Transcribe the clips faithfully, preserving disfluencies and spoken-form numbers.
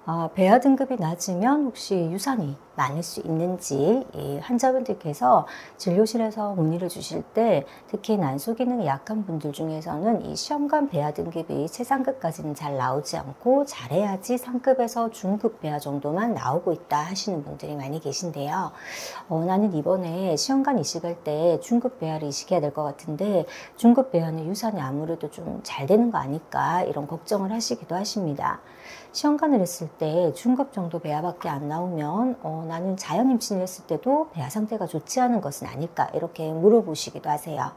어, 배아 등급이 낮으면 혹시 유산이 많을 수 있는지 이 환자분들께서 진료실에서 문의를 주실 때 특히 난소 기능이 약한 분들 중에서는 이 시험관 배아 등급이 최상급까지는 잘 나오지 않고 잘해야지 상급에서 중급 배아 정도만 나오고 있다 하시는 분들이 많이 계신데요. 어, 나는 이번에 시험관 이식할 때 중급 배아를 이식해야 될 것 같은데 중급 배아는 유산이 아무래도 좀 잘 되는 거 아닐까 이런 걱정을 하시기도 하십니다. 시험관을 했을 때 중급 정도 배아밖에 안 나오면 어, 나는 자연 임신을 했을 때도 배아 상태가 좋지 않은 것은 아닐까 이렇게 물어보시기도 하세요.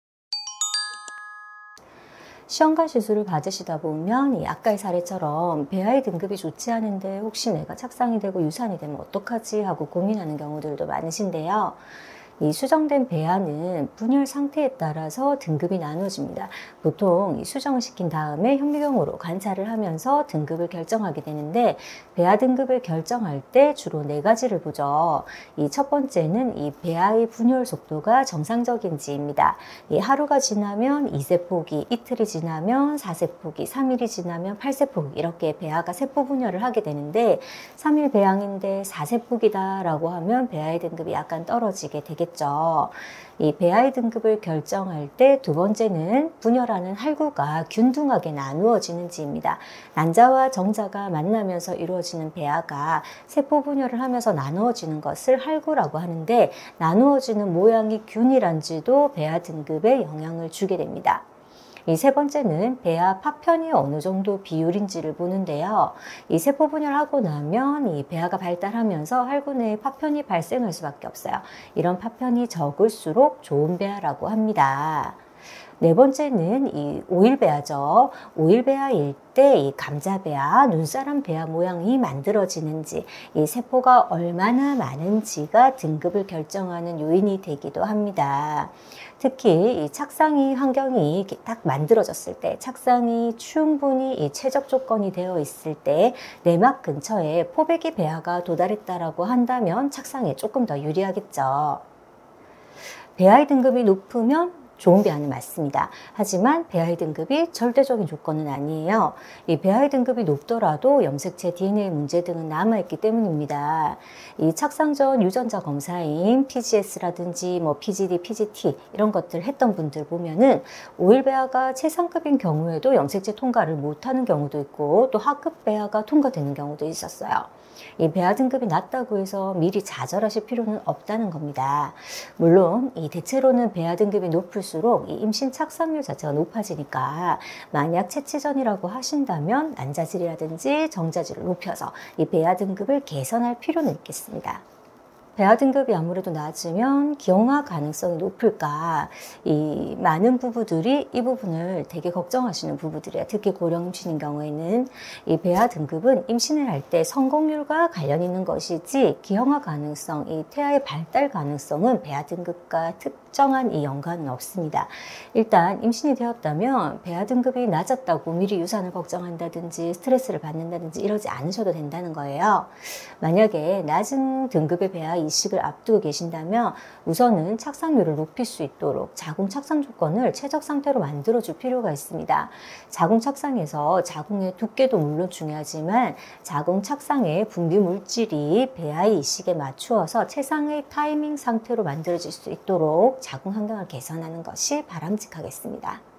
시험관 시술을 받으시다 보면 이 아까의 사례처럼 배아의 등급이 좋지 않은데 혹시 내가 착상이 되고 유산이 되면 어떡하지 하고 고민하는 경우들도 많으신데요. 이 수정된 배아는 분열 상태에 따라서 등급이 나눠집니다. 보통 이 수정을 시킨 다음에 현미경으로 관찰을 하면서 등급을 결정하게 되는데 배아 등급을 결정할 때 주로 네 가지를 보죠. 이 첫 번째는 이 배아의 분열 속도가 정상적인지입니다. 이 하루가 지나면 이 세포기, 이틀이 지나면 사 세포기, 삼 일이 지나면 팔 세포기 이렇게 배아가 세포 분열을 하게 되는데 삼 일 배양인데 사 세포기다 라고 하면 배아의 등급이 약간 떨어지게 되겠죠. 이 배아의 등급을 결정할 때 두 번째는 분열하는 할구가 균등하게 나누어지는지입니다. 난자와 정자가 만나면서 이루어지는 배아가 세포 분열을 하면서 나누어지는 것을 할구라고 하는데 나누어지는 모양이 균일한지도 배아 등급에 영향을 주게 됩니다. 이 세 번째는 배아 파편이 어느 정도 비율인지를 보는데요. 이 세포 분열하고 나면 이 배아가 발달하면서 할구 내에 파편이 발생할 수밖에 없어요. 이런 파편이 적을수록 좋은 배아라고 합니다. 네 번째는 이 오일배아죠. 오일배아일 때 이 감자배아, 눈사람 배아 모양이 만들어지는지, 이 세포가 얼마나 많은지가 등급을 결정하는 요인이 되기도 합니다. 특히 이 착상이 환경이 딱 만들어졌을 때, 착상이 충분히 이 최적 조건이 되어 있을 때 내막 근처에 포배기 배아가 도달했다라고 한다면 착상에 조금 더 유리하겠죠. 배아의 등급이 높으면 좋은 배아는 맞습니다. 하지만 배아의 등급이 절대적인 조건은 아니에요. 이 배아의 등급이 높더라도 염색체, 디엔에이 문제 등은 남아있기 때문입니다. 이 착상 전 유전자 검사인 피지에스라든지 뭐 피지디, 피지티 이런 것들 했던 분들 보면은 오일 배아가 최상급인 경우에도 염색체 통과를 못하는 경우도 있고 또 하급 배아가 통과되는 경우도 있었어요. 이 배아 등급이 낮다고 해서 미리 좌절하실 필요는 없다는 겁니다. 물론 이 대체로는 배아 등급이 높을수록 이 임신 착상률 자체가 높아지니까 만약 채취전이라고 하신다면 난자질이라든지 정자질을 높여서 이 배아 등급을 개선할 필요는 있겠습니다. 배아 등급이 아무래도 낮으면 기형아 가능성이 높을까? 이 많은 부부들이 이 부분을 되게 걱정하시는 부부들이에요. 특히 고령 임신인 경우에는 이 배아 등급은 임신을 할 때 성공률과 관련 있는 것이지 기형아 가능성, 이 태아의 발달 가능성은 배아 등급과 특정한 이 연관은 없습니다. 일단 임신이 되었다면 배아 등급이 낮았다고 미리 유산을 걱정한다든지 스트레스를 받는다든지 이러지 않으셔도 된다는 거예요. 만약에 낮은 등급의 배아 이식을 앞두고 계신다면 우선은 착상률을 높일 수 있도록 자궁 착상 조건을 최적 상태로 만들어줄 필요가 있습니다. 자궁 착상에서 자궁의 두께도 물론 중요하지만 자궁 착상의 분비 물질이 배아의 이식에 맞추어서 최상의 타이밍 상태로 만들어질 수 있도록 자궁 환경을 개선하는 것이 바람직하겠습니다.